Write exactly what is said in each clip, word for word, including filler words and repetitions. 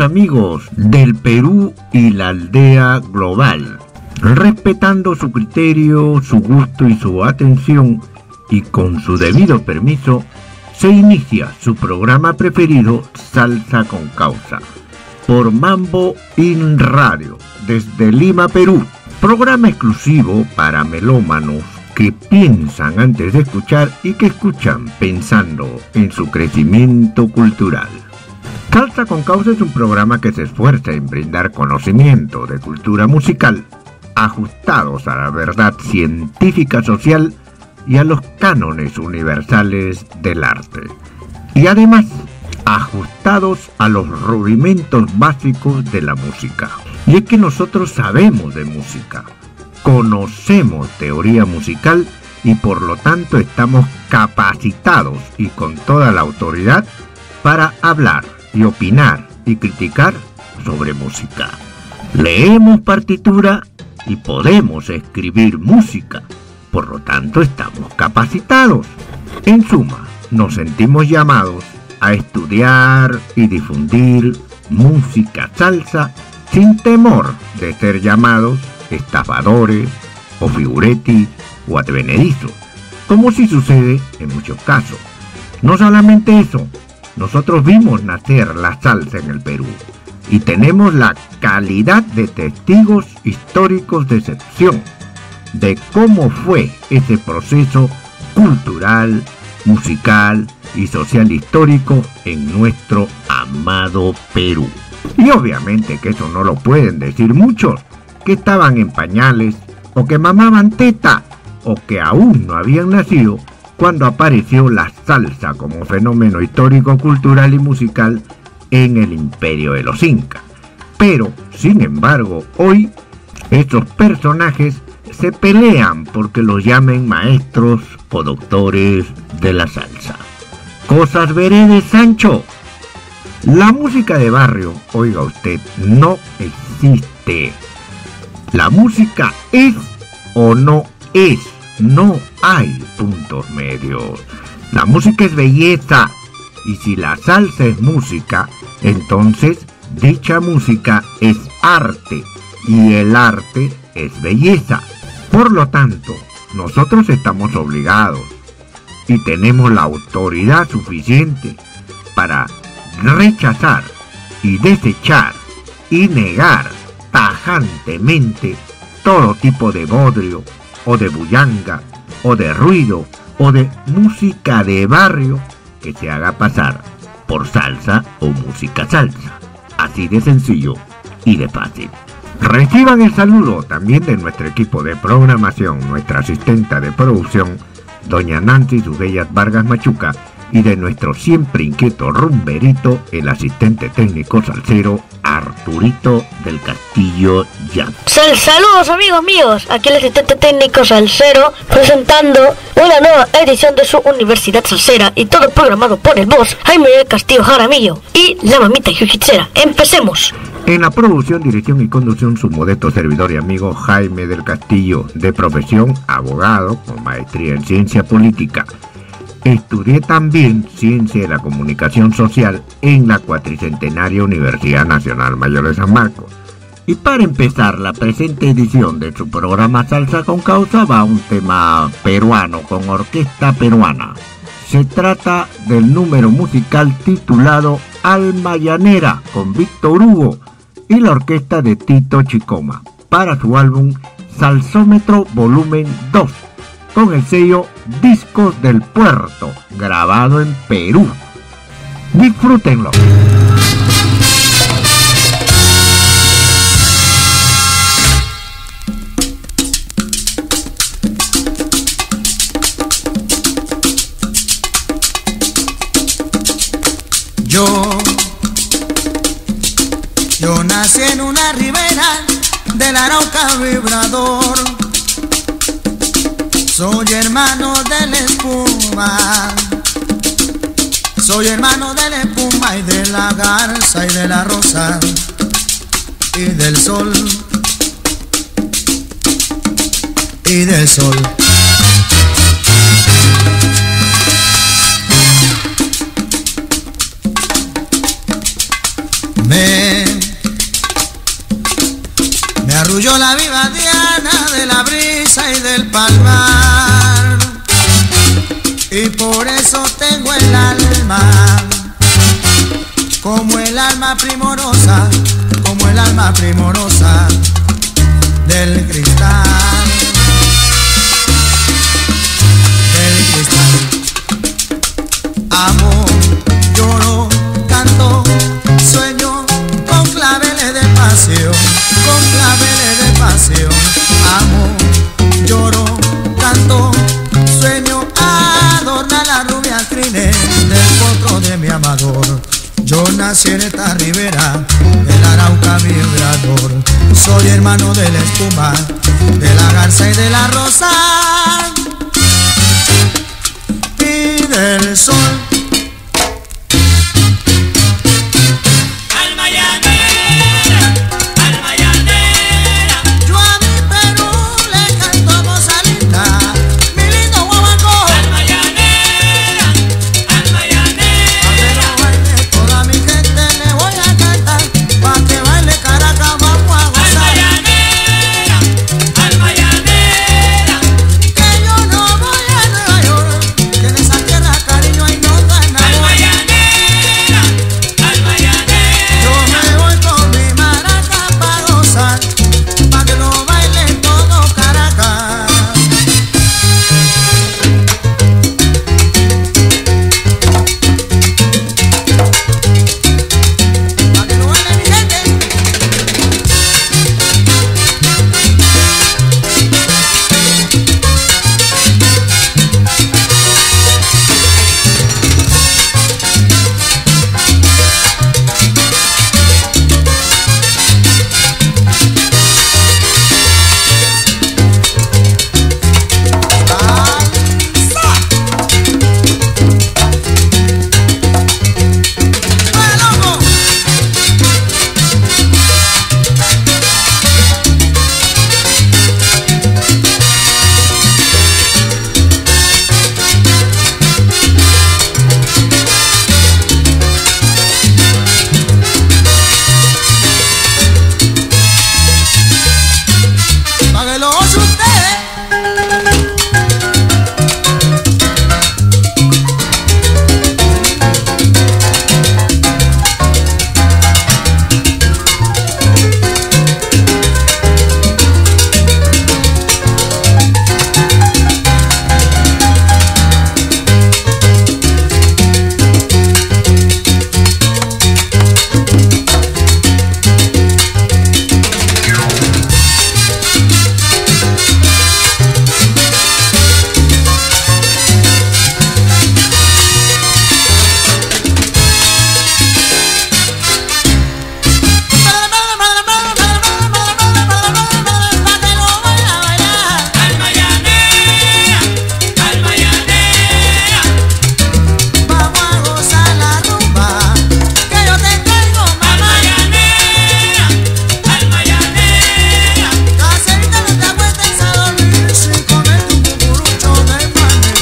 amigos del Perú y la aldea global. Respetando su criterio, su gusto y su atención, y con su debido permiso, se inicia su programa preferido, Salsa con Causa, por Mambo In Radio, desde Lima, Perú. Programa exclusivo para melómanos que piensan antes de escuchar y que escuchan pensando en su crecimiento cultural. Salsa con Causa es un programa que se esfuerza en brindar conocimiento de cultura musical ajustados a la verdad científica social y a los cánones universales del arte, y además ajustados a los rudimentos básicos de la música. Y es que nosotros sabemos de música, conocemos teoría musical y por lo tanto estamos capacitados y con toda la autoridad para hablar y opinar y criticar sobre música. Leemos partitura y podemos escribir música, por lo tanto estamos capacitados. En suma, nos sentimos llamados a estudiar y difundir música salsa sin temor de ser llamados estafadores o figuretti o advenedizos, como si sucede en muchos casos. No solamente eso, nosotros vimos nacer la salsa en el Perú y tenemos la calidad de testigos históricos de excepción de cómo fue ese proceso cultural, musical y social histórico en nuestro amado Perú. Y obviamente que eso no lo pueden decir muchos, que estaban en pañales, o que mamaban teta, o que aún no habían nacido cuando apareció la salsa como fenómeno histórico, cultural y musical en el imperio de los incas. Pero, sin embargo, hoy estos personajes se pelean porque los llamen maestros o doctores de la salsa. Cosas veredes, Sancho. La música de barrio, oiga usted, no existe. La música es o no es, no hay puntos medios. La música es belleza, y si la salsa es música, entonces dicha música es arte, y el arte es belleza. Por lo tanto, nosotros estamos obligados y tenemos la autoridad suficiente para rechazar y desechar y negar tajantemente todo tipo de bodrio o de bullanga o de ruido o de música de barrio que se haga pasar por salsa o música salsa. Así de sencillo y de fácil. Reciban el saludo también de nuestro equipo de programación, nuestra asistenta de producción, doña Nancy Subellas Vargas Machuca, y de nuestro siempre inquieto rumberito, el asistente técnico salsero, Arturito del Castillo Jan. Sal saludos amigos míos, aquí el asistente técnico salsero, presentando una nueva edición de su Universidad Salsera, y todo programado por el boss Jaime del Castillo Jaramillo y la mamita jiu-jitsera. ¡Empecemos! En la producción, dirección y conducción, su modesto servidor y amigo Jaime del Castillo, de profesión abogado con maestría en ciencia política. Estudié también Ciencia de la Comunicación Social en la cuatricentenaria Universidad Nacional Mayor de San Marcos. Y para empezar la presente edición de su programa Salsa con Causa va un tema peruano con orquesta peruana. Se trata del número musical titulado Alma Llanera con Víctor Hugo y la orquesta de Tito Chicoma para su álbum Salsómetro Volumen dos. Con el sello Discos del Puerto, grabado en Perú. Disfrútenlo. Yo, yo nací en una ribera del Arauca vibrador. Soy hermano de la espuma, soy hermano de la espuma y de la garza y de la rosa y del sol y del sol. Me arrulló la viva diana de la brisa y del palmar, y por eso tengo el alma como el alma primorosa, como el alma primorosa del cristal, del cristal. Amo, lloro, canto, sueño con claveles de pasión, con claveles de pasión. Amo, lloro, canto, sueño, adorna la rubia crines del potro de mi amador. Yo nací en esta ribera del Arauca vibrador. Soy hermano de la espuma, de la garza y de la rosa y del sol. Alma llanera, alma llanera. Yo a mi Perú le canto Mozalita, mi lindo guaguancó. Alma llanera, alma llanera. Pa' que no baile toda mi gente le voy a cantar, pa' que baile Caracas vamos a Alma gozar. llanera, alma llanera. Que yo no voy a Nueva York, que en esa tierra cariño hay no da nada. Alma llanera, alma llanera. Yo me voy con mi maraca pa' gozar, pa' que lo baile todo Caracas. Pa' que lo baile mi gente. Pa' que lo oye ustedes. Pa' que lo vaya a bailar. Alma llanera, alma llanera. Vamos a gozar la rumba que yo te traigo, Alma mamá. llanera, alma llanera. Caserita, no te acuestes a dormir sin comer tu cucurucho de maní.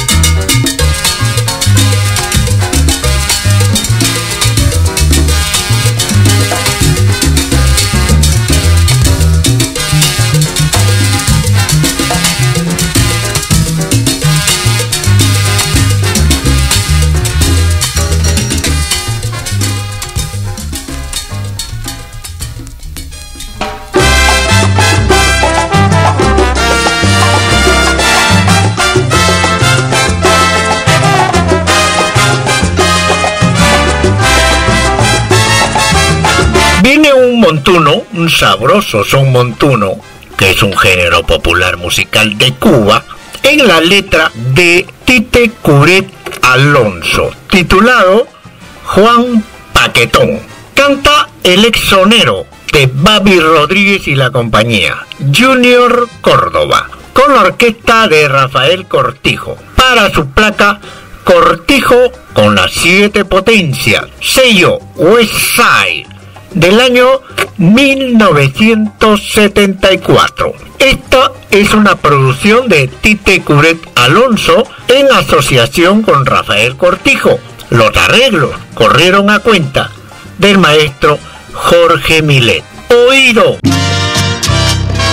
Viene un montuno, un sabroso son montuno, que es un género popular musical de Cuba, en la letra de Tite Curet Alonso, titulado Juan Paquetón. Canta el exonero de Babi Rodríguez y la compañía, Junior Córdoba, con la orquesta de Rafael Cortijo, para su placa Cortijo con las siete potencias, sello West Side, del año mil novecientos setenta y cuatro. Esta es una producción de Tite Curet Alonso en asociación con Rafael Cortijo. Los arreglos corrieron a cuenta del maestro Jorge Milet. Oído.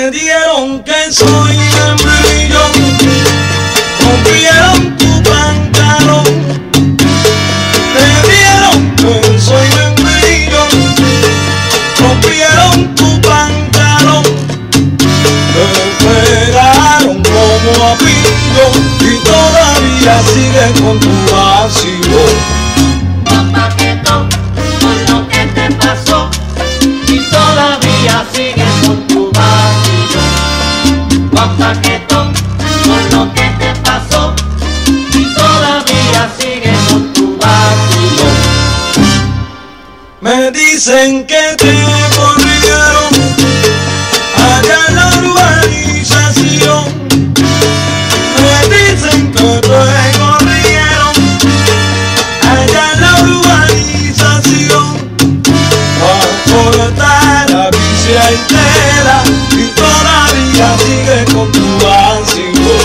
Me dijeron que soy embrión, rompieron tu pantalón. Me dijeron que soy embrión, rompieron tu pantalón. Me pegaron como a pillo y todavía sigues con tu vacío. Paquetón, con lo que te pasó y todavía sigues con tu vacío. Juan Paquetón, con lo que te pasó y todavía sigues con tu vacío. Me dicen que te corrieron allá en la urbanización. Me dicen que te corrieron allá en la urbanización. Por cortar la vicia entera y todavía sigue con tu vacío.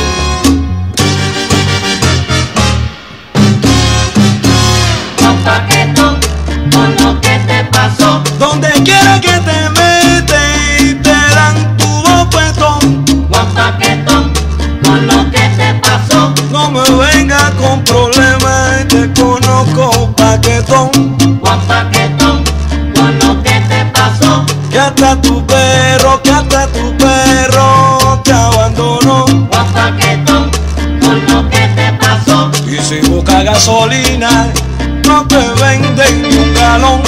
Juan Paquetón, con lo que te pasó. Donde quiera que te metes y te dan tu bofetón. Juan Paquetón, con lo que te pasó. No me vengas con problemas, te conozco, Paquetón. Juan Paquetón, con lo que te pasó. Que hasta tu perro, que hasta tu perro te abandonó. Juan Paquetón, con lo que te pasó. Y si buscas gasolina, no te venden ni un galón.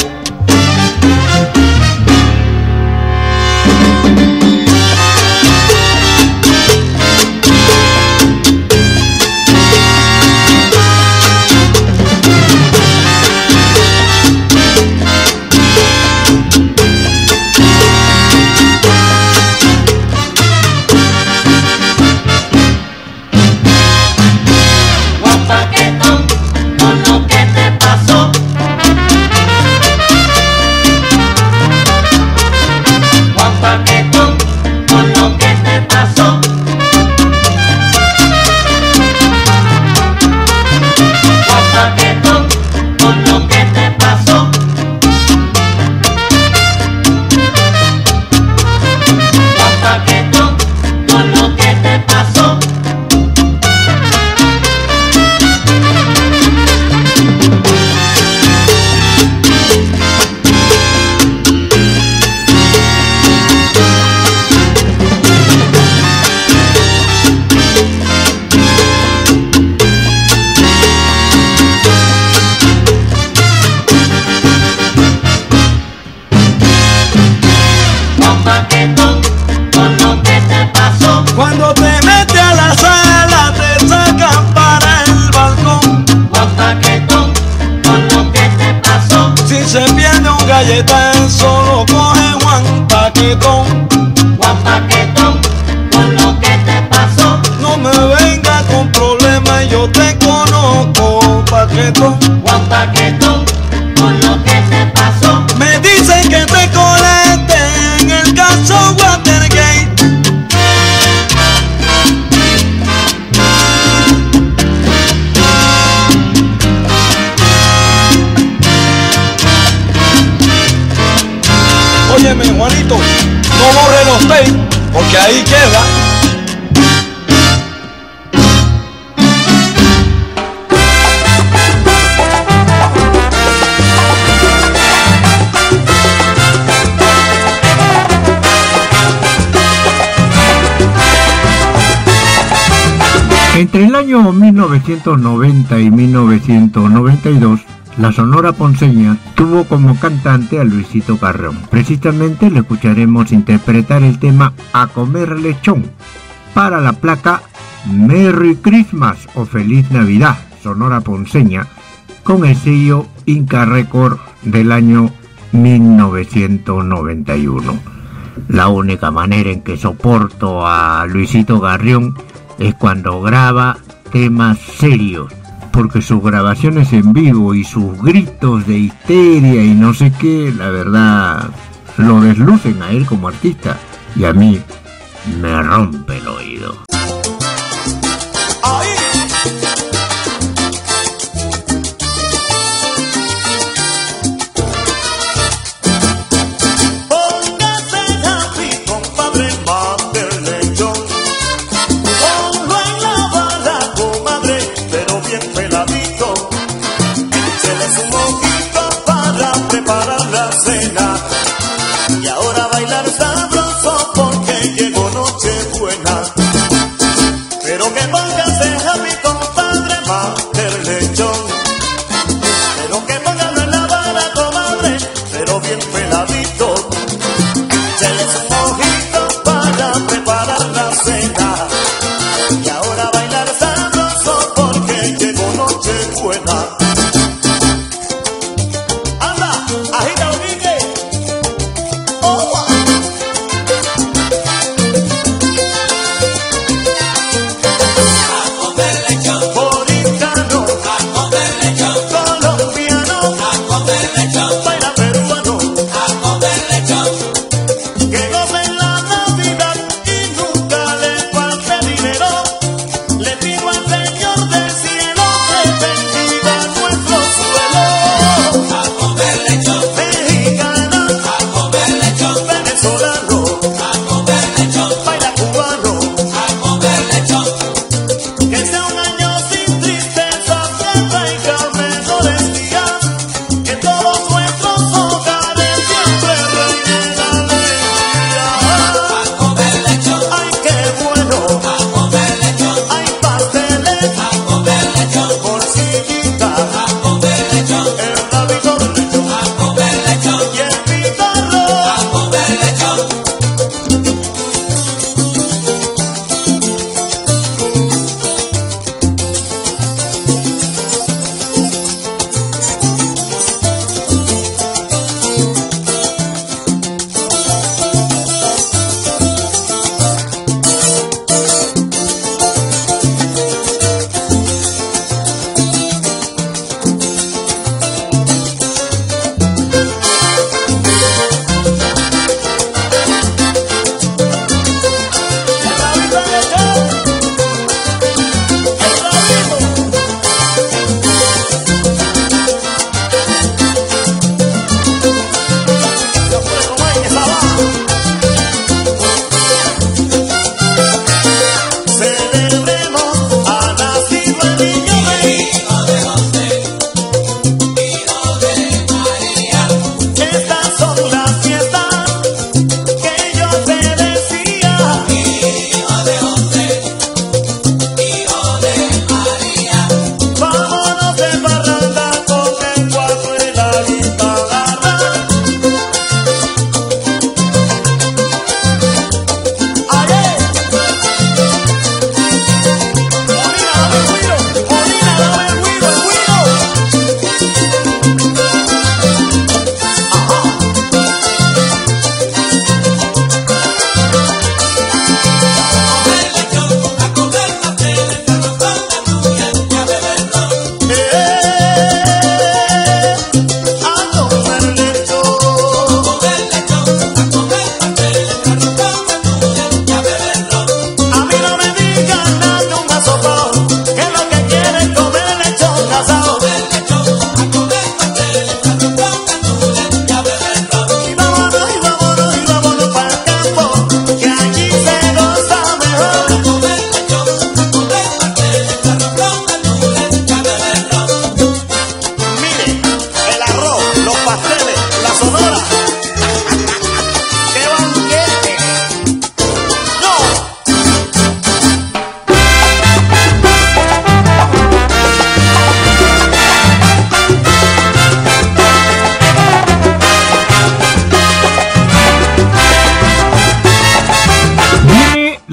Juan Paquetón, con lo que te pasó. Juan Paquetón, con lo que te pasó. Juan Paquetón, con lo que te pasó. Juan Paquetón, con lo que te pasó. Juan Paquetón, con lo que te pasó. Cuando te metes a la sala, te sacan para el balcón. Juan Paquetón, con lo que te pasó. Si se pierde un galletazo, lo coge Juan Paquetón. Juan Paquetón, con lo que te pasó. No me venga con problemas, yo te conozco, Paquetón. Juan Paquetón, con lo que te pasó. Me dicen que te colete en el caso Watergate. Óyeme, Juanito, no borre los tapes, porque ahí queda. Entre el año mil novecientos noventa y mil novecientos noventa y dos, la Sonora Ponceña tuvo como cantante a Luisito Carrión. Precisamente le escucharemos interpretar el tema A Comer Lechón para la placa Merry Christmas o Feliz Navidad Sonora Ponceña con el sello Inca Record del año mil novecientos noventa y uno. La única manera en que soporto a Luisito Carrión es cuando graba temas serios, porque sus grabaciones en vivo y sus gritos de histeria y no sé qué, la verdad, lo deslucen a él como artista y a mí me rompe el oído. Póngase happy, compadre, vamos.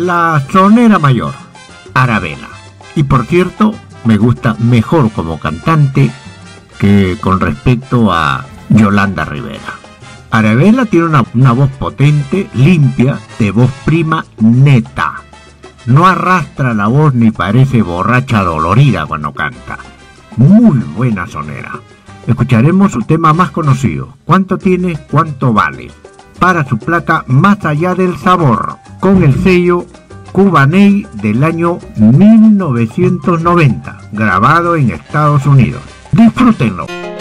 la sonera mayor, Arabella. Y por cierto, me gusta mejor como cantante que con respecto a Yolanda Rivera. Arabella tiene una, una voz potente, limpia, de voz prima, neta. No arrastra la voz ni parece borracha dolorida cuando canta. Muy buena sonera. Escucharemos su tema más conocido, ¿Cuánto tienes, cuánto vale?, para su placa Más allá del sabor, con el sello Cubaney del año mil novecientos noventa, grabado en Estados Unidos. Disfrútenlo.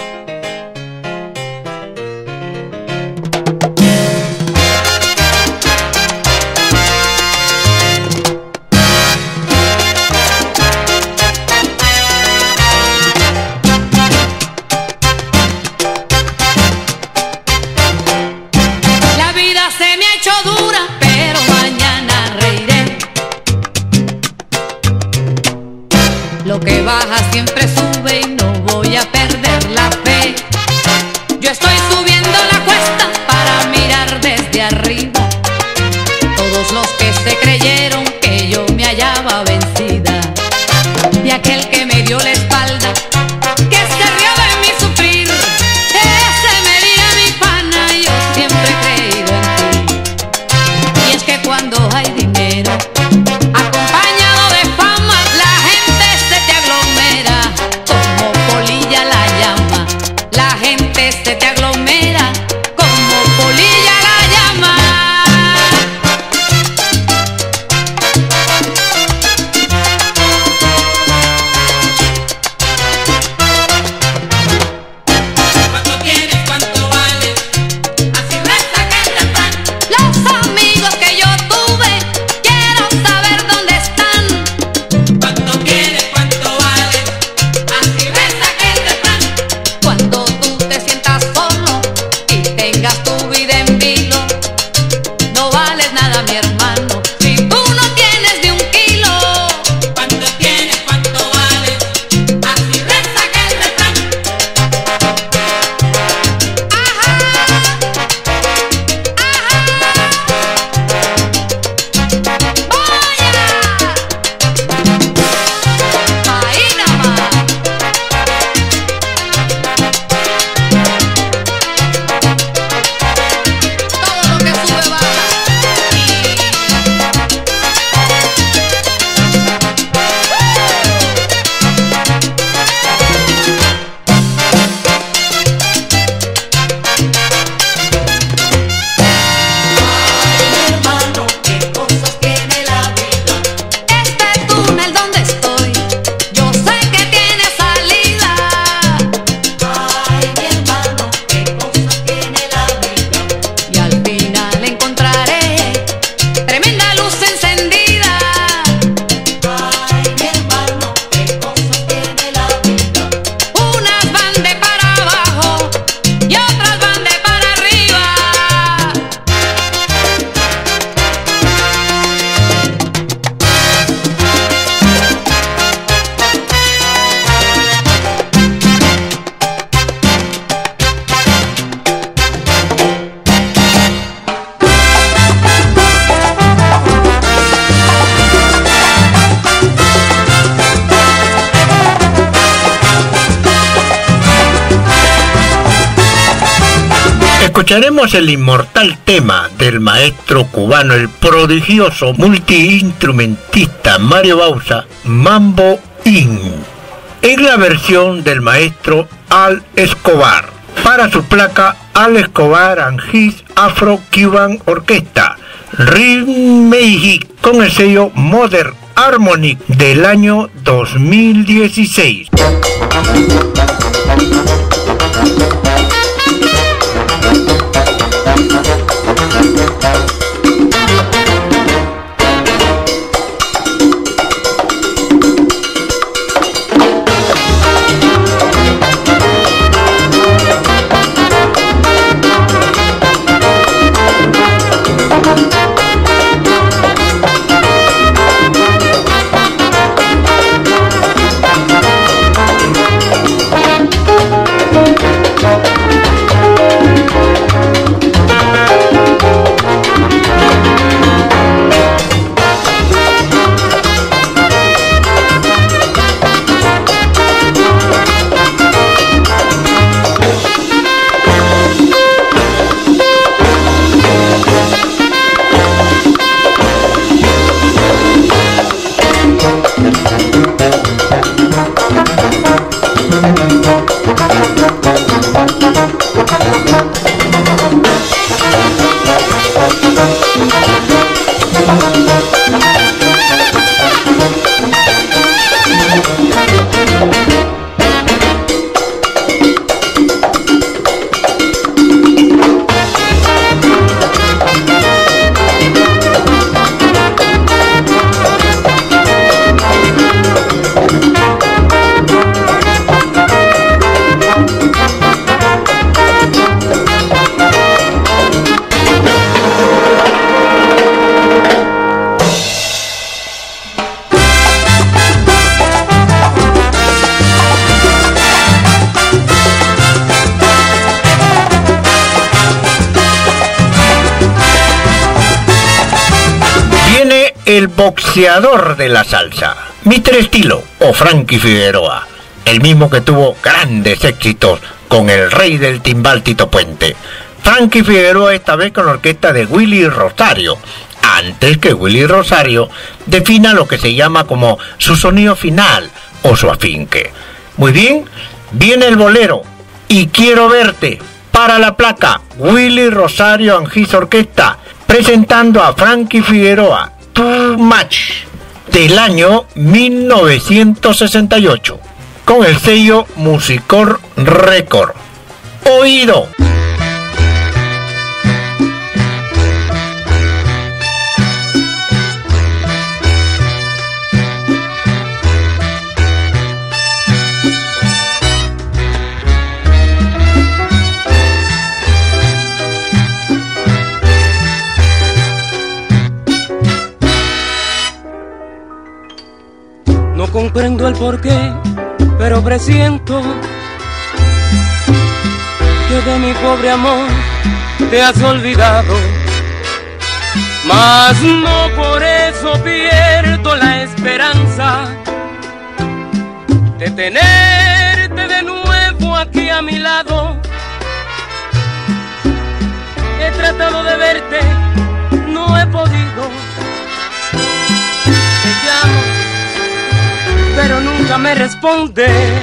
Lo que baja siempre sube y no voy a perder la fe. Yo estoy subiendo la cuesta para mirar desde arriba. Todos los que se creyeron que yo me hallaba vencida, y aquel que me dio la espalda, que se rió de mi sufrir, ese me dirá mi pana, yo siempre he creído en ti. Y es que cuando hay dinero acompañado de fama, la gente se te aglomera como polilla la llama. La gente se te aglomera como polilla la llama. ¿Cuánto tienes, cuánto vales? Así resta que el refrán. Los amigos que yo tuve, quiero saber dónde están. ¿Cuánto tienes, cuánto vales? Así resta que el refrán. Cuando tú te sientas solo y tengas tu vida en vilo, no vales nada, mi hermano, si tú no tienes ni un kilo. ¿Cuánto tienes, cuánto vales? Así resta que el refrán. Ahí nada más. Todo lo que sube baja. Hermano, qué cosas tiene la vida. Este túnel donde estoy, yo sé que tiene salida. Ay, mi hermano, qué cosas tiene la vida. Y al final encontraré tremenda luz encendida. Ay, mi hermano, qué cosas tiene la vida. Unas van de para abajo y otras van de para arriba. Escucharemos el inmortal tema del maestro cubano, el prodigioso multiinstrumentista Mario Bauza, Mambo In, en la versión del maestro Al Escobar, para su placa Al Escobar and His Afro-Cuban Orquesta, Rhythm Magic, con el sello Modern Harmonic del año dos mil dieciséis. El boxeador de la salsa, míster Estilo o Frankie Figueroa, el mismo que tuvo grandes éxitos con el rey del timbal Tito Puente. Frankie Figueroa esta vez con la orquesta de Willy Rosario, antes que Willy Rosario defina lo que se llama como su sonido final o su afinque. Muy bien, viene el bolero Y Quiero Verte para la placa Willy Rosario and His Orquesta, presentando a Frankie Figueroa, Too Much, del año mil novecientos sesenta y ocho, con el sello Musicor Record. Oído. No comprendo el porqué, pero presiento que de mi pobre amor te has olvidado. Mas no por eso pierdo la esperanza de tenerte de nuevo aquí a mi lado. He tratado de verte, no he podido. Te llamo, pero nunca me respondes.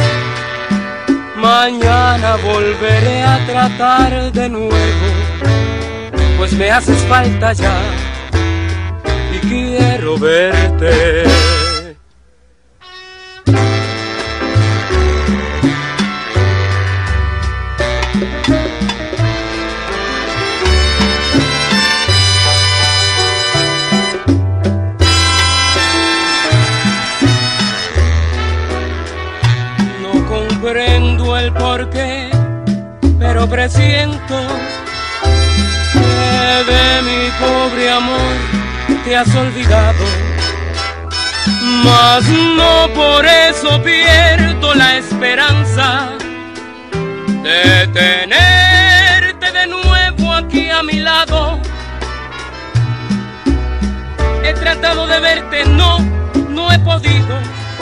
Mañana volveré a tratar de nuevo, pues me haces falta ya y quiero verte. Comprendo el porqué, pero presiento que de mi pobre amor te has olvidado. Mas no por eso pierdo la esperanza de tenerte de nuevo aquí a mi lado. He tratado de verte, no, no he podido.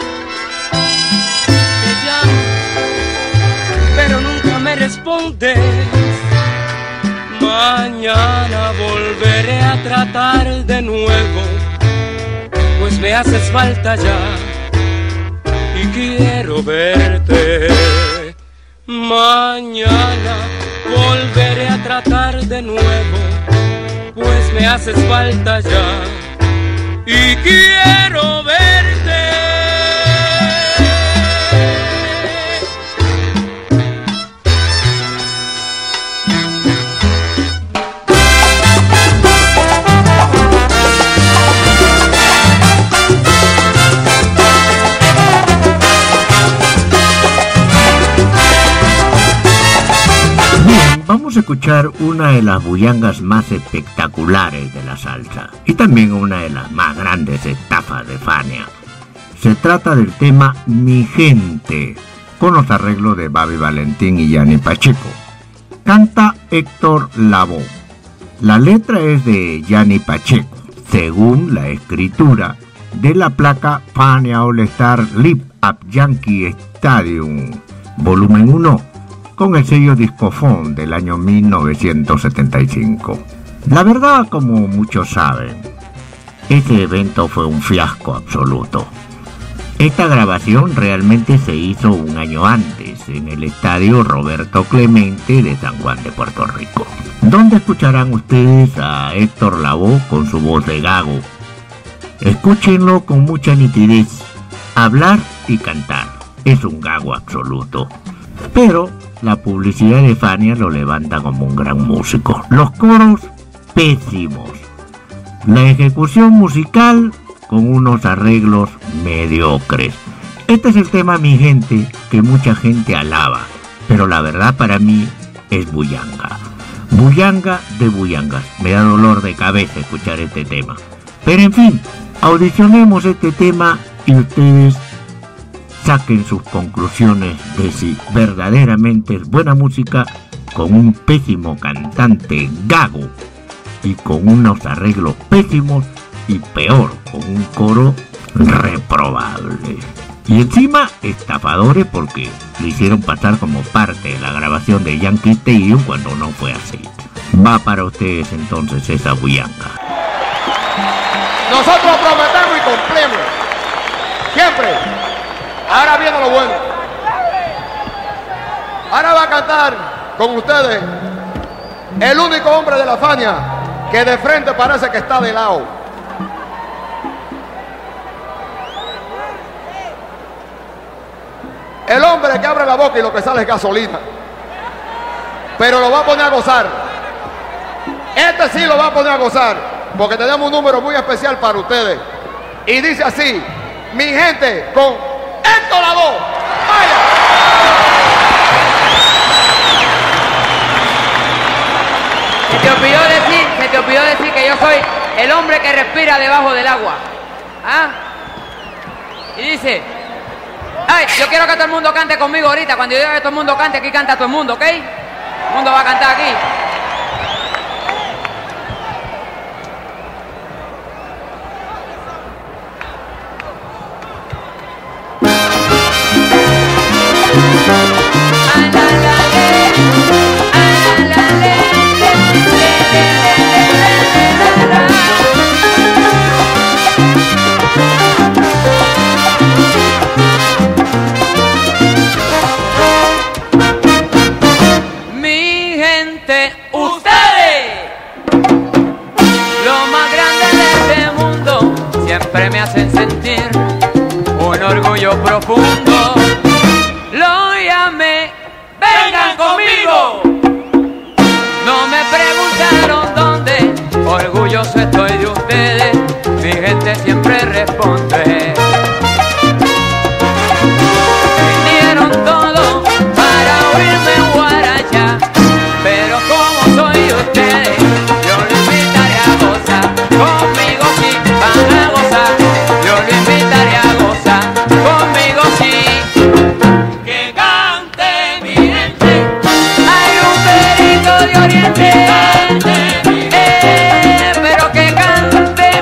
Pero nunca me respondes. Mañana volveré a tratar de nuevo, pues me haces falta ya y quiero verte. Mañana volveré a tratar de nuevo, pues me haces falta ya y quiero verte. Vamos a escuchar una de las bullangas más espectaculares de la salsa y también una de las más grandes estafas de Fania. Se trata del tema Mi Gente, con los arreglos de Babi Valentín y Gianni Pacheco. Canta Héctor Lavoe. La letra es de Gianni Pacheco, según la escritura de la placa Fania All Star Live at Yankee Stadium, volumen uno, con el sello Discofon del año mil novecientos setenta y cinco. La verdad, como muchos saben, ese evento fue un fiasco absoluto. Esta grabación realmente se hizo un año antes, en el estadio Roberto Clemente de San Juan de Puerto Rico, donde escucharán ustedes a Héctor Lavoe con su voz de gago. Escúchenlo con mucha nitidez, hablar y cantar, es un gago absoluto. Pero la publicidad de Fania lo levanta como un gran músico. Los coros, pésimos. La ejecución musical, con unos arreglos mediocres. Este es el tema, mi gente, que mucha gente alaba, pero la verdad para mí es bullanga. Bullanga de bullangas. Me da dolor de cabeza escuchar este tema. Pero en fin, audicionemos este tema y ustedes saquen sus conclusiones de si verdaderamente es buena música con un pésimo cantante gago y con unos arreglos pésimos y peor, con un coro reprobable. Y encima estafadores porque lo hicieron pasar como parte de la grabación de Yankee Stadium cuando no fue así. Va para ustedes entonces esa bullanga. Nosotros prometemos y cumplimos. Siempre. Ahora viene lo bueno. Ahora va a cantar con ustedes el único hombre de la Fania que de frente parece que está de lado. El hombre que abre la boca y lo que sale es gasolina. Pero lo va a poner a gozar. Este sí lo va a poner a gozar, porque tenemos un número muy especial para ustedes. Y dice así, mi gente, con Héctor Lavoe. ¡Vaya! Se te olvidó decir, se te olvidó decir que yo soy el hombre que respira debajo del agua. ¿Ah? Y dice, ay, yo quiero que todo el mundo cante conmigo ahorita. Cuando yo diga que todo el mundo cante, aquí canta todo el mundo, ¿ok? Todo el mundo va a cantar aquí. Siempre me hacen sentir un orgullo profundo. Lo llamé, vengan conmigo. No me preguntaron dónde, orgulloso estoy de ustedes. Mi gente siempre responde. Vinieron todo para oírme en guaracha, pero como soy de ustedes, yo lo invitaré a gozar. Conmigo sí van a gozar, yo lo invitaré a gozar. Conmigo sí, que cante mi gente. Hay un perito de oriente, eh, pero que cante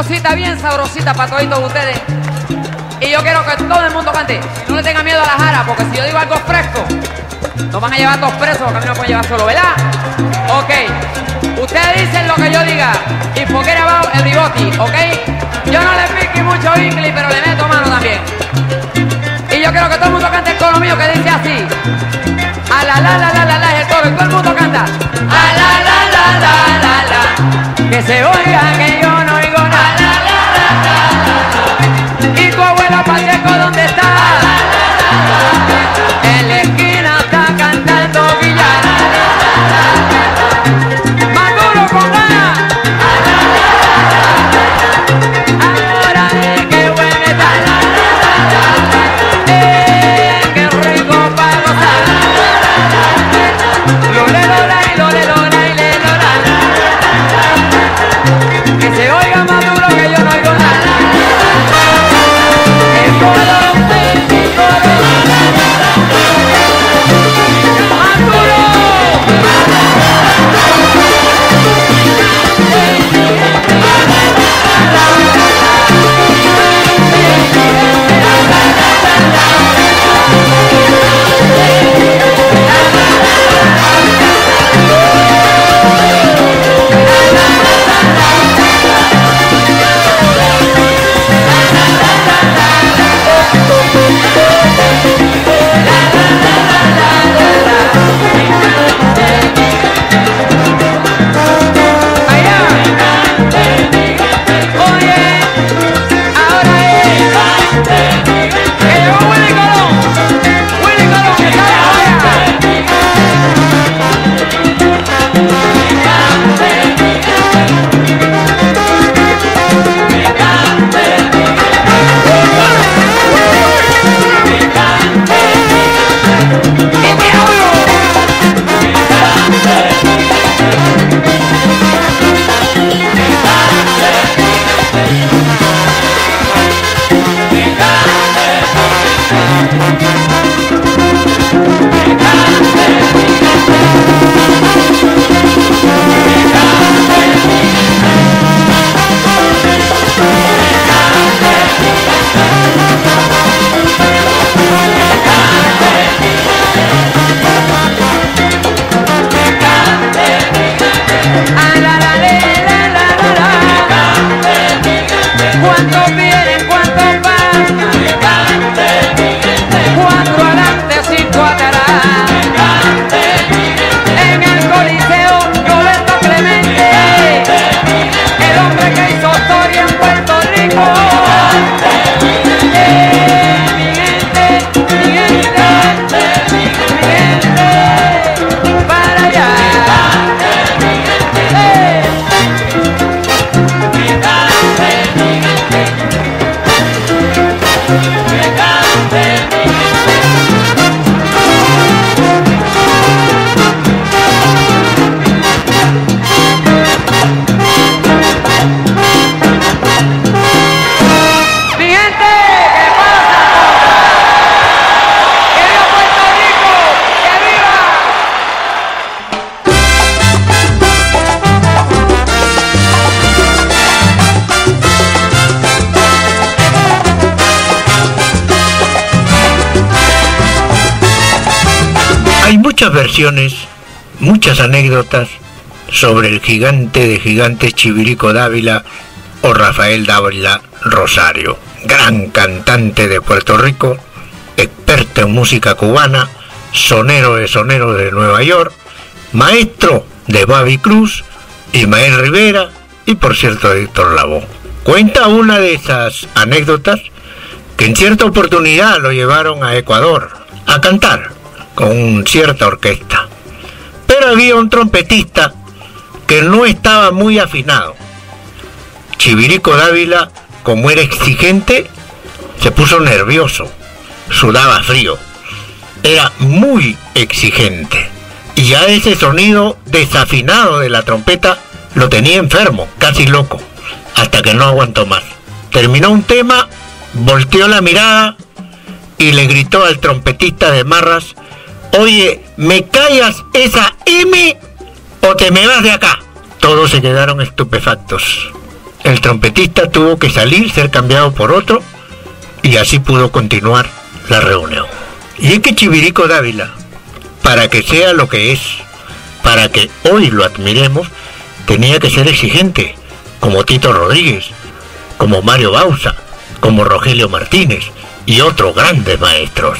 cosita bien sabrosita para todos ustedes. Y yo quiero que todo el mundo cante. No le tenga miedo a la jara, porque si yo digo algo fresco, nos van a llevar todos presos, porque a mí no me pueden llevar solo, ¿verdad? Ok. Ustedes dicen lo que yo diga. Y forget about everybody, ¿ok? Yo no le pique mucho inglés, pero le meto mano también. Y yo quiero que todo el mundo cante el coro mío que dice así. A la la la la la la es el coro. Y todo el mundo canta. A la la la la la la. Que se oiga que yo no oigo nada. A la la la la la. Y tu abuelo Pacheco, ¿dónde está? En la esquina está cantando billar. Más duro con ganas. Ahora es que buena está. Eh, qué rico para gozar. Lole, lola y lole, lola y le lola. Que se oiga más duro que yo no oigo nada. El coro, el coro. Más duro. Hay muchas versiones, muchas anécdotas sobre el gigante de gigantes Chivirico Dávila o Rafael Dávila Rosario, gran cantante de Puerto Rico, experto en música cubana, sonero de soneros de Nueva York, maestro de Bobby Cruz, Ismael Rivera y por cierto de Héctor Lavoe. Cuenta una de esas anécdotas que en cierta oportunidad lo llevaron a Ecuador a cantar con cierta orquesta, pero había un trompetista que no estaba muy afinado. Chivirico Dávila, como era exigente, se puso nervioso, sudaba frío, era muy exigente, y ya ese sonido desafinado de la trompeta lo tenía enfermo, casi loco, hasta que no aguantó más. Terminó un tema, volteó la mirada y le gritó al trompetista de marras: oye, ¿me callas esa M o te me vas de acá? Todos se quedaron estupefactos. el trompetista tuvo que salir, ser cambiado por otro, y así pudo continuar la reunión. Y es que Chivirico Dávila, para que sea lo que es, para que hoy lo admiremos, tenía que ser exigente, como Tito Rodríguez, como Mario Bauza, como Rogelio Martínez y otros grandes maestros.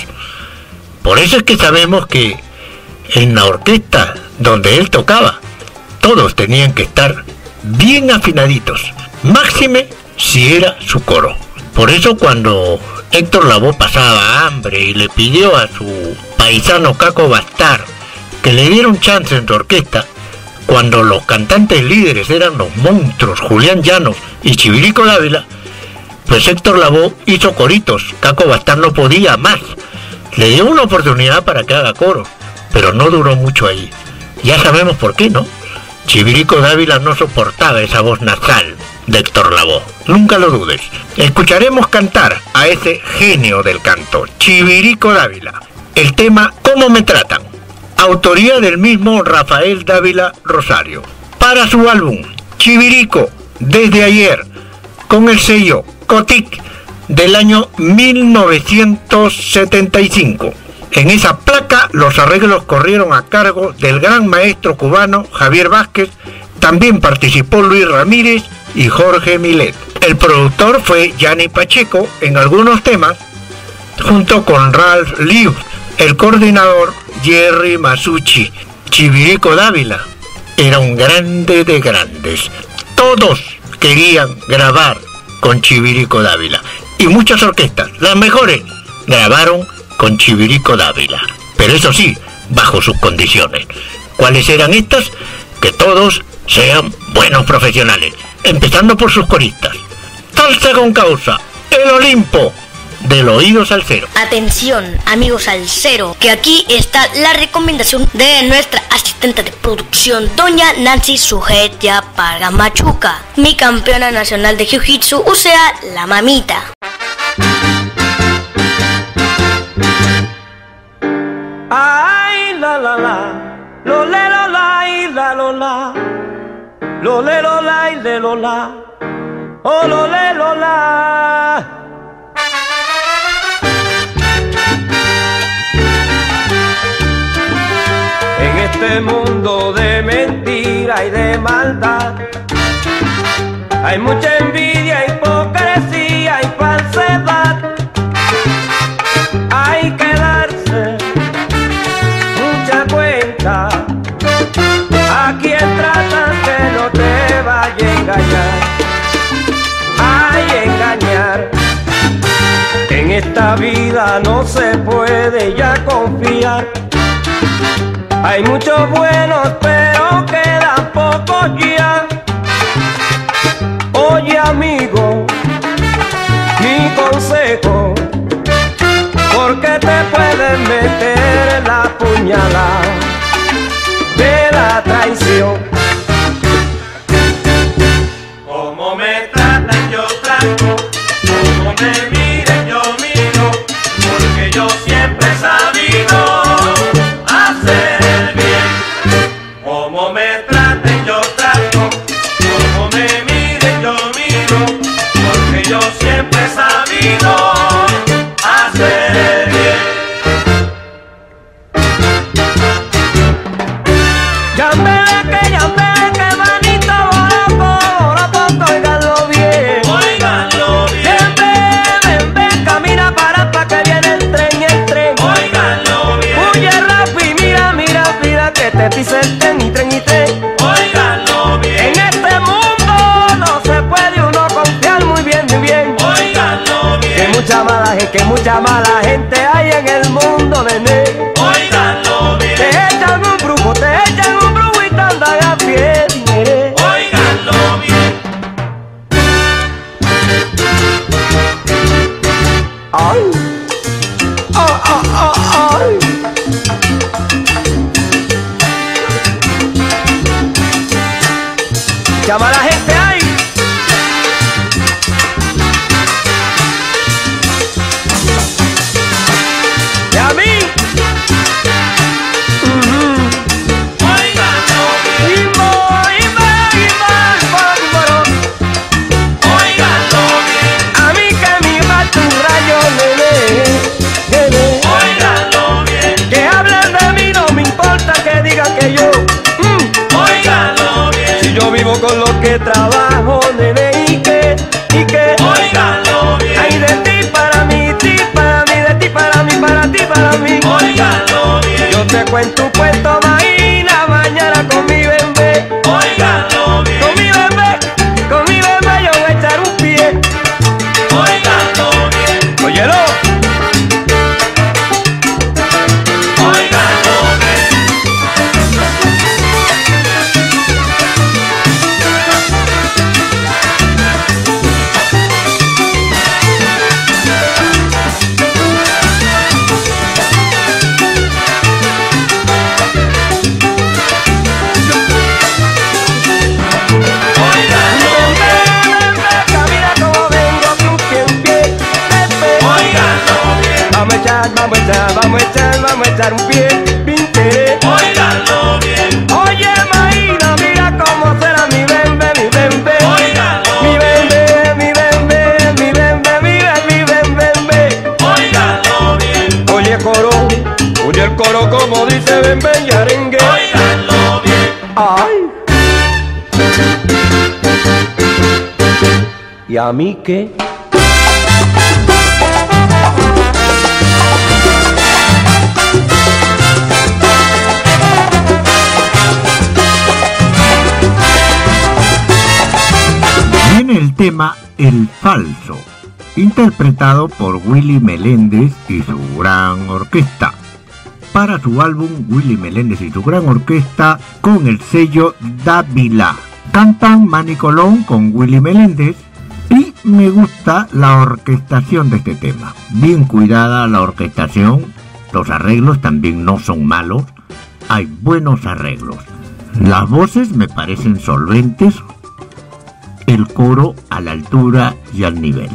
Por eso es que sabemos que en la orquesta donde él tocaba, todos tenían que estar bien afinaditos, máxime si era su coro. Por eso cuando Héctor Lavoe pasaba hambre y le pidió a su paisano Caco Bastar que le diera un chance en su orquesta, cuando los cantantes líderes eran los monstruos Julián Llanos y Chivirico Dávila, pues Héctor Lavoe hizo coritos. Caco Bastar no podía más. Le dio una oportunidad para que haga coro, pero no duró mucho ahí. Ya sabemos por qué, ¿no? Chivirico Dávila no soportaba esa voz nasal de Héctor Lavoe. Nunca lo dudes. Escucharemos cantar a ese genio del canto, Chivirico Dávila, el tema ¿Cómo me tratan?, autoría del mismo Rafael Dávila Rosario, para su álbum Chivirico Desde Ayer, con el sello Cotic del año mil novecientos setenta y cinco. En esa placa los arreglos corrieron a cargo del gran maestro cubano Javier Vázquez. También participó Luis Ramírez y Jorge Milet. El productor fue Gianni Pacheco en algunos temas, junto con Ralph Liu. El coordinador, Jerry Masucci. Chivirico Dávila era un grande de grandes. Todos querían grabar con Chivirico Dávila. Y muchas orquestas, las mejores, grabaron con Chivirico Dávila. Pero eso sí, bajo sus condiciones. ¿Cuáles eran estas? Que todos sean buenos profesionales, empezando por sus coristas. Salsa con causa, el Olimpo del oído salsero. Atención, amigos salsero, que aquí está la recomendación de nuestra asistente de producción, doña Nancy Sujetia Parga Machuca, mi campeona nacional de Jiu-Jitsu, o sea, la mamita. Ay, la la la, lo le lo la y la lo la, lo le lo la y le lo la, oh lo le lo la. En este mundo de mentira y de maldad hay mucha envidia, hipocresía y falsedad. Hay que darse mucha cuenta a quien tratas que no te vaya a engañar. Ay, engañar. En esta vida no se puede ya confiar. Hay muchos buenos, pero quedan pocos ya. Oye, amigo, mi consejo, porque te pueden meter la puñalada de la traición. Como me tratan yo trato, como me miren yo miro, porque yo siempre he sabido hacer el bien. Como me traten yo trato, como me miren yo miro, porque yo siempre he sabido hacer el bien. Llame que llame que manito boroco, boroco, oiganlo bien. Oiganlo bien. Ven, ven, ven, camina para pa' que viene el tren, el tren. Oiganlo bien. Huye rápido, mira, mira, mira que te pise el tren y tren y tren. Oiganlo bien. En este mundo no se puede uno confiar muy bien, muy bien. Oiganlo bien. Que mucha mala gente, que mucha mala gente hay en el mundo, nene. Oiganlo bien. Te echan un brujo, te echan un brujo y te andan a pie, nene. Oiganlo bien. Ay, ah, ah, ah, ay. Llama a la gente ahí. Y a mí. Uh-huh. Oiganlo bien. Y mo, y mo, y mo, y mo, y mo. vivo con lo que trabajo, nene, y que, y que. Óiganlo bien. Ay, de ti para mí, ti para mí, de ti para mí, para ti para mí. Óiganlo bien. Yo te cuento un cuento, mañana, mañana con mi bebé. Óiganlo bien. Con mi bebé, con mi bebé yo voy a echar un pie. Óiganlo bien. Óyelo. Óiganlo bien. Vamos a echar, vamos a echar, vamos a echar, vamos a echar un pie, pintere. Óiganlo bien. Oye, Maína, mira cómo será mi bembe, mi bembe. Óiganlo Mi bien. bembe, mi bembe, mi bembe, mi bembe, mi bembe, bembe. Óiganlo bien. Oye, coro, oye el coro como dice bembe y arengue. Óiganlo bien. Ay. ¿Y a mí qué? Viene el tema El Falso, interpretado por Willy Meléndez y su gran orquesta. Para su álbum Willy Meléndez y su gran orquesta con el sello Dávila. Cantan Manny Colón con Willy Meléndez y me gusta la orquestación de este tema. Bien cuidada la orquestación, los arreglos también no son malos, hay buenos arreglos. Las voces me parecen solventes, el coro a la altura y al nivel.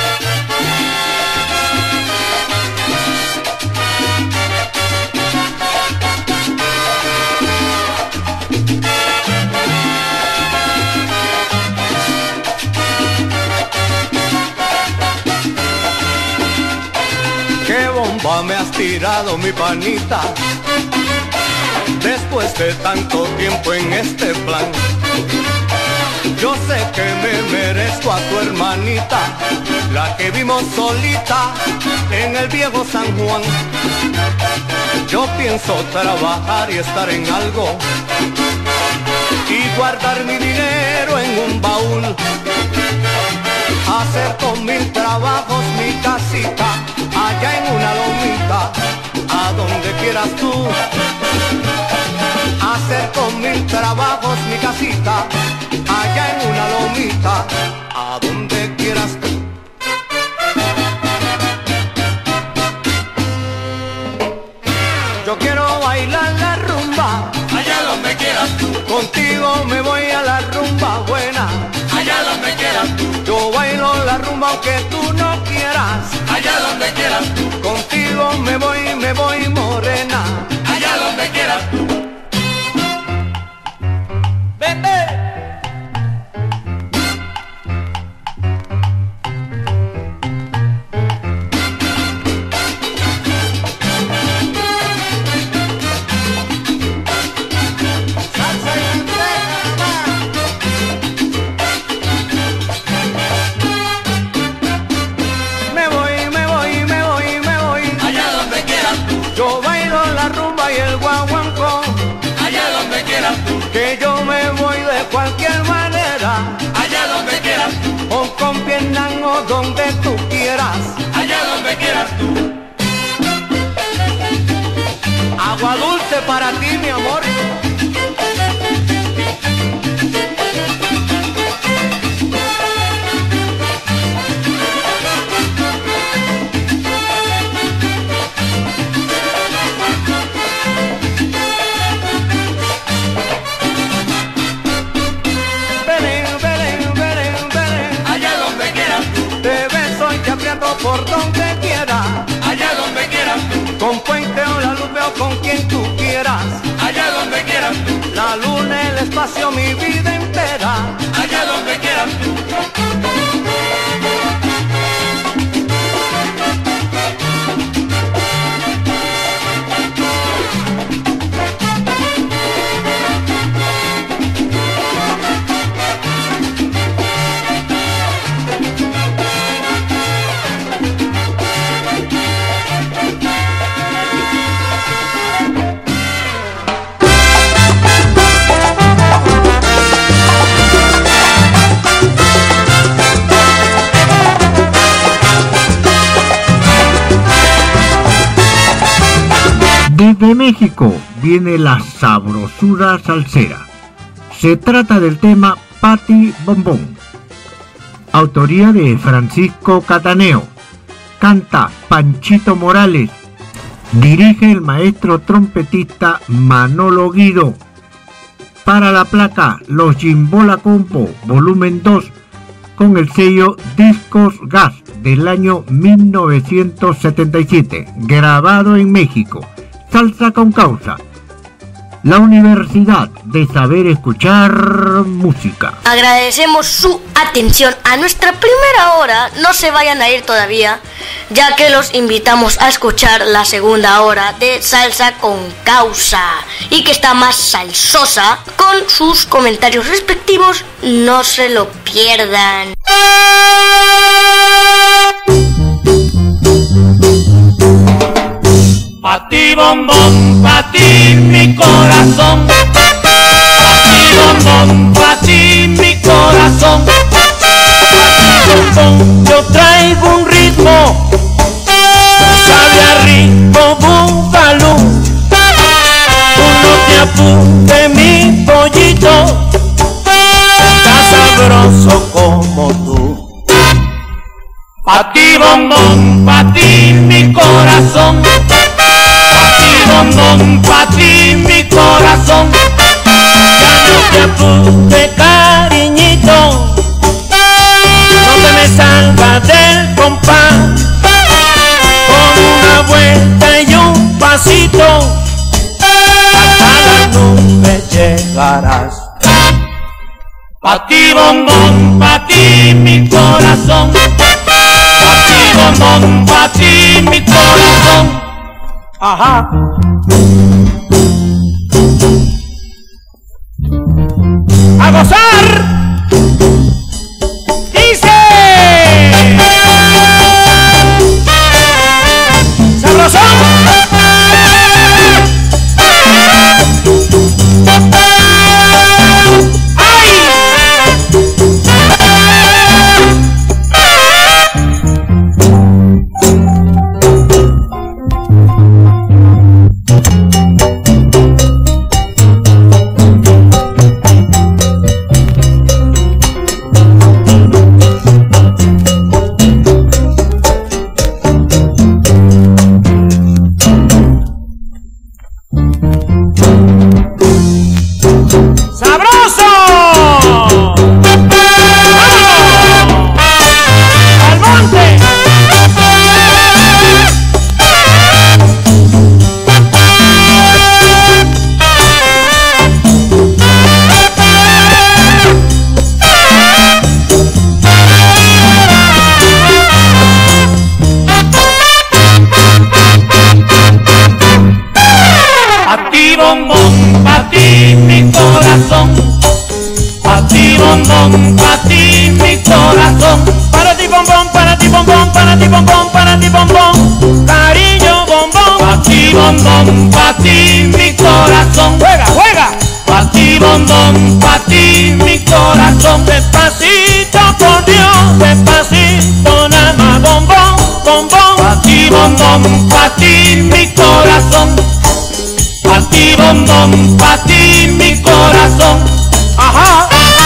Qué bomba me has tirado, mi panita, después de tanto tiempo en este plan. Yo sé que me merezco a tu hermanita, la que vimos solita en el viejo San Juan. Yo pienso trabajar y estar en algo y guardar mi dinero en un baúl, hacer con mil trabajos mi casita allá en una lomita, a donde quieras tú. Hacer con mil trabajos mi casita allá en una lomita, a donde quieras tú. Yo quiero bailar la rumba allá donde quieras tú. Contigo me voy a la rumba buena allá donde quieras tú. Yo bailo la rumba aunque tú no quieras allá donde quieras tú. Contigo me voy, me voy morena allá donde quieras tú. Que yo me voy de cualquier manera allá donde quieras tú. O con piernas o donde tú quieras allá donde quieras tú. Agua dulce para ti, mi amor. Por donde quieras, allá donde quieras tú. Con Puente o la Lupe o con quien tú quieras, allá donde quieras tú. La luna, el espacio, mi vida entera, allá donde quieras tú. Desde México viene la sabrosura salsera. Se trata del tema Pati Bombón. Autoría de Francisco Cataneo. Canta Panchito Morales. Dirige el maestro trompetista Manolo Guido. Para la placa Los Jimbola Compo, volumen dos, con el sello Discos Gas del año mil novecientos setenta y siete, grabado en México. Salsa con Causa, la Universidad de Saber Escuchar Música. Agradecemos su atención a nuestra primera hora. No se vayan a ir todavía, ya que los invitamos a escuchar la segunda hora de Salsa con Causa, y que está más salsosa, con sus comentarios respectivos. No se lo pierdan. Pa' ti bombón, pa' ti mi corazón, pa' ti bombón, pa' ti mi corazón, pa' ti bombón. Yo traigo un ritmo, sabe a ritmo búfalo. Tú no te apuntes mi pollito, está sabroso como tú. Pa' ti bombón, pa' ti mi corazón, bombón, pa' ti mi corazón. Ya no te apunte, cariñito, no te me salgas del compás. Con una vuelta y un pasito, hasta la nube llegarás. Pa' ti bombón, pa' ti mi corazón, pa' ti bombón, pa' ti mi corazón. Ajá. A gozar. Dice. Sabrosón. Bombón, pa' ti mi corazón, para ti bombón, para ti bombón, para ti bombón, para ti bombón, cariño bombón, pa' ti bombón, pa' ti mi corazón, juega, juega, pa' ti bombón, pa' ti mi corazón, despacito por Dios, despacito nada más bombón, bombón, pa' ti bombón, pa' ti mi corazón, pa' ti bombón, pa' ti mi corazón, ajá.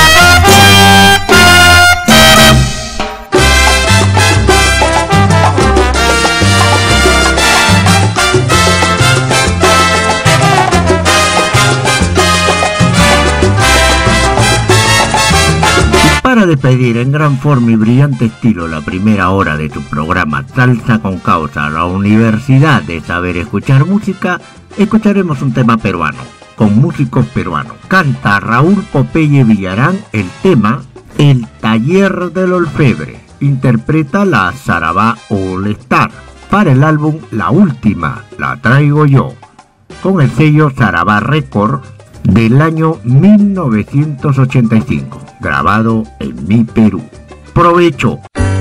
Para despedir en gran forma y brillante estilo la primera hora de tu programa Salsa con Causa, la Universidad de Saber Escuchar Música, escucharemos un tema peruano, con músicos peruanos. Canta Raúl Popeye Villarán el tema El Taller del Orfebre. Interpreta la Sarabá All Star para el álbum La Última, La Traigo Yo, con el sello Sarabá Record del año mil novecientos ochenta y cinco, grabado en mi Perú. Provecho.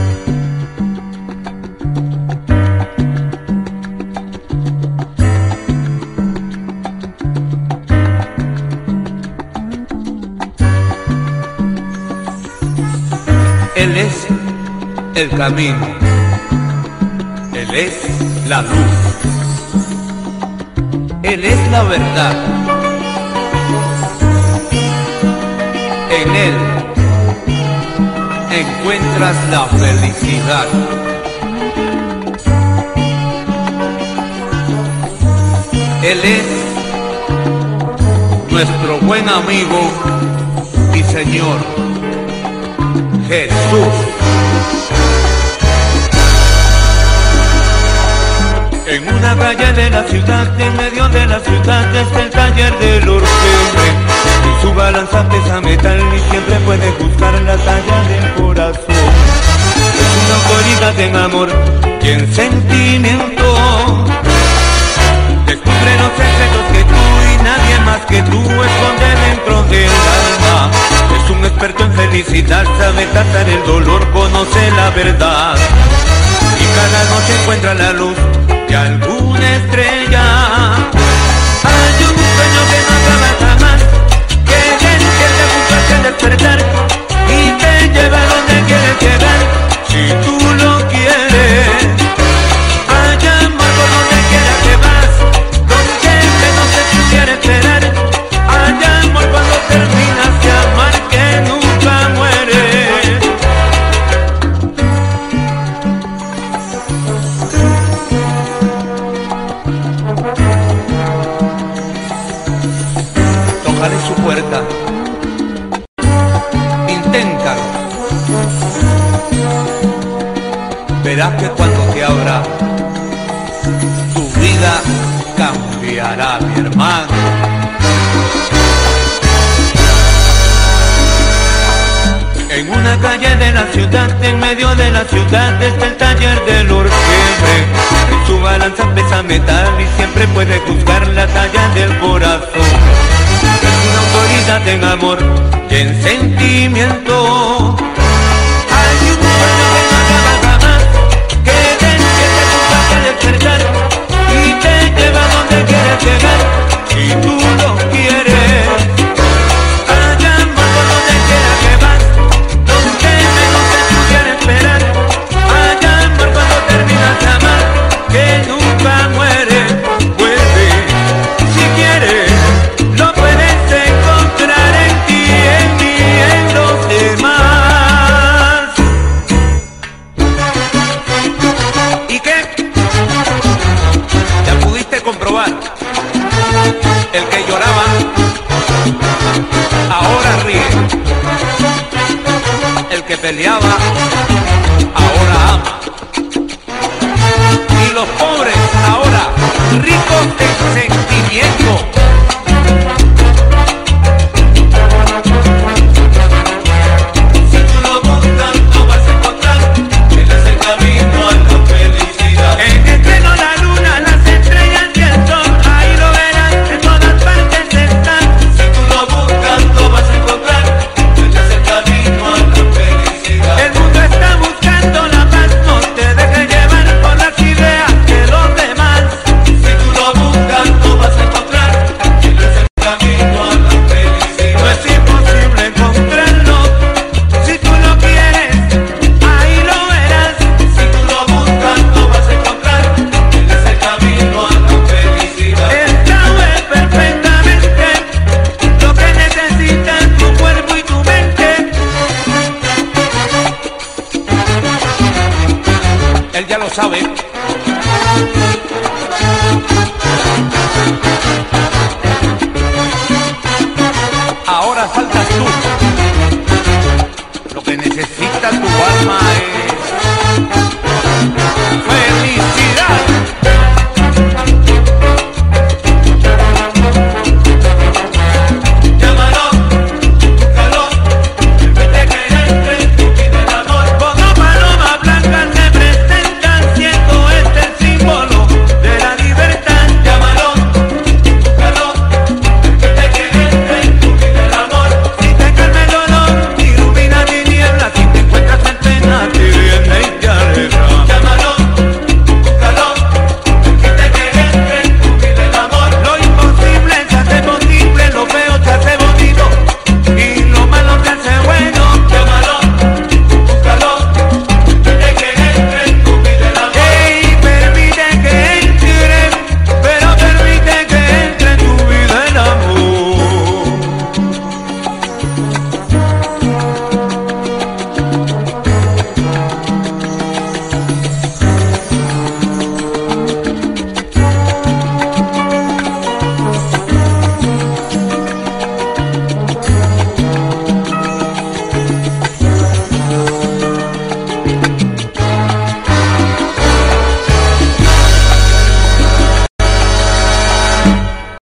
Él es el camino, Él es la luz. Él es la verdad. En Él encuentras la felicidad. Él es nuestro buen amigo y Señor, Jesús. En una calle de la ciudad, en medio de la ciudad, está el taller del orfebre. En su balanza pesa metal y siempre puede juzgar la talla del corazón. Es una autoridad en amor y en sentimiento. Descubre los secretos que tú y nadie más que tú esconde dentro del alma. Es un experto en felicidad, sabe tratar el dolor, conoce la verdad. Y cada noche encuentra la luz de alguna estrella. Hay un sueño que no acaba jamás, que enciende junto hacia el despertar y te lleva a donde quieres llegar, si tú lo quieres. Hay amor por donde quiera que vas, donde menos te quisiera esperar. Hay amor cuando terminas de amar, que nunca muere. Tócale su puerta, inténtalo. Verás que cuando te abra, tu vida cambiará, mi hermano. En una calle de la ciudad, en medio de la ciudad, está el taller del orfebre. En su balanza pesa metal y siempre puede juzgar la talla del corazón. Es una autoridad en amor y en sentimiento. Hay un sueño que no acaba jamás, que te enciende junto hacia el despertar y te lleva a donde quieres llegar, si tú lo quieres. Hay amor por donde quiera que vas, donde menos te pudiera esperar. Hay amor cuando terminas de amar, que nunca muere. Vuelve, si quieres, lo puedes encontrar en ti, en mí, en los demás. ¿Y qué? Ya pudiste comprobar. El que lloraba ahora ríe. El que peleaba ahora ama. Y los pobres ahora ricos en sentimiento. Si tú lo buscas, lo vas a encontrar. Él es el camino a la felicidad. En el cielo, la luna, las estrellas y el sol, ahí lo verás, en todas partes están. Si tú lo buscas, lo vas a encontrar. Él es el camino a la felicidad. El mundo está buscando la paz, no te dejes llevar por las ideas de los demás. Si tú lo buscas, lo vas a encontrar. Él es el camino a la felicidad. No es imposible encontrarlo, si tú lo quieres, ahí lo verás. Si tú lo buscas, lo vas a encontrar. Él es el camino a la felicidad. Él sabe perfectamente lo que necesitan tu cuerpo y tu mente. Él ya lo sabe.